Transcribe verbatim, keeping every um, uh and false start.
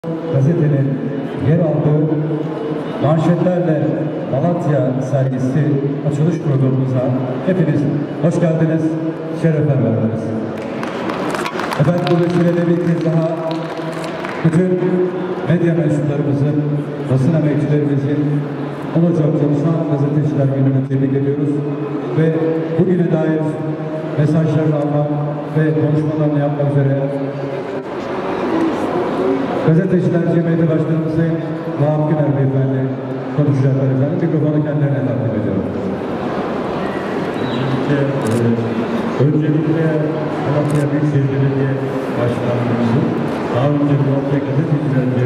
Gazetenin yer aldığı manşetlerle Malatya sergisi açılış programımıza hepiniz hoş geldiniz, şeref verdiniz. Efendim bu vesileyle bir kez daha bütün medya mensuplarımızın, basın emekçilerimizin onurca çalışan gazeteciler gününü tebrik ediyoruz ve bugüne dair mesajlarını almak ve konuşmalarını yapmak üzere Gazeteciler Cemiyeti Başkanımız Sayın Vahap Güner Beyefendi konuşacaklar efendim. Mikrofonu kendilerine takdim ediyorum. Öncelikle, e, öncelikle Malatya Büyükşehir Belediye Başkanlığımızın daha önce Malatya Gazeteciler